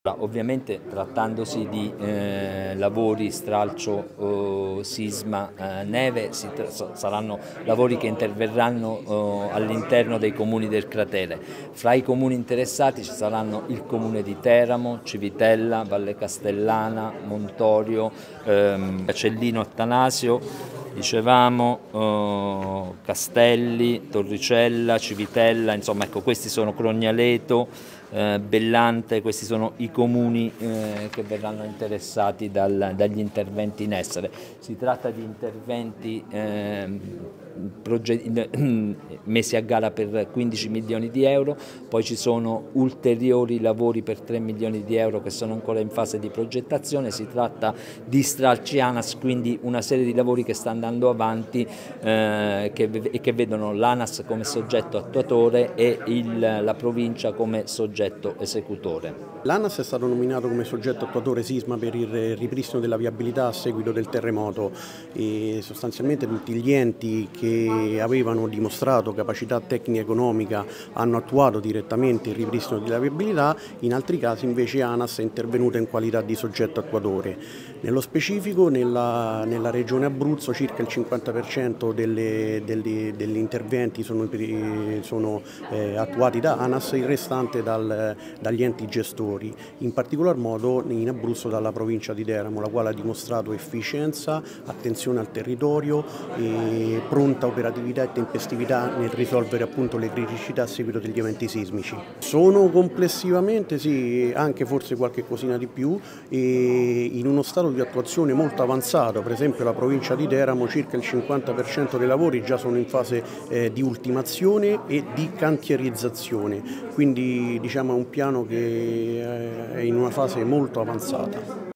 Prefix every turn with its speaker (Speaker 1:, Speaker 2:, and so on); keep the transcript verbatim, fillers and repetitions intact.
Speaker 1: Ovviamente trattandosi di eh, lavori stralcio, eh, sisma, eh, neve, si saranno lavori che interverranno eh, all'interno dei comuni del cratere. Fra i comuni interessati ci saranno il comune di Teramo, Civitella, Valle Castellana, Montorio, ehm, Cellino Attanasio, dicevamo eh, Castelli, Torricella, Civitella, insomma ecco, questi sono Crognaleto, Eh, Bellante, questi sono i comuni eh, che verranno interessati dal, dagli interventi in essere. Si tratta di interventi eh, messi a gara per quindici milioni di euro, poi ci sono ulteriori lavori per tre milioni di euro che sono ancora in fase di progettazione. Si tratta di stralci ANAS, quindi una serie di lavori che sta andando avanti eh, che, e che vedono l'ANAS come soggetto attuatore e il, la provincia come soggetto esecutore.
Speaker 2: L'ANAS è stato nominato come soggetto attuatore sisma per il ripristino della viabilità a seguito del terremoto e sostanzialmente tutti gli enti che avevano dimostrato capacità tecnica e economica hanno attuato direttamente il ripristino della viabilità, in altri casi invece ANAS è intervenuta in qualità di soggetto attuatore. Nello specifico nella, nella regione Abruzzo circa il cinquanta per cento delle, delle, degli interventi sono, sono eh, attuati da ANAS, il restante dal, dagli enti gestori. In particolar modo in Abruzzo dalla provincia di Teramo, la quale ha dimostrato efficienza, attenzione al territorio, e pronta operatività e tempestività nel risolvere appunto le criticità a seguito degli eventi sismici. Sono complessivamente, sì, anche forse qualche cosina di più, e in uno stato di attuazione molto avanzato. Per esempio la provincia di Teramo circa il cinquanta per cento dei lavori già sono in fase eh, di ultimazione e di cantierizzazione, quindi diciamo è un piano che è in una fase molto avanzata.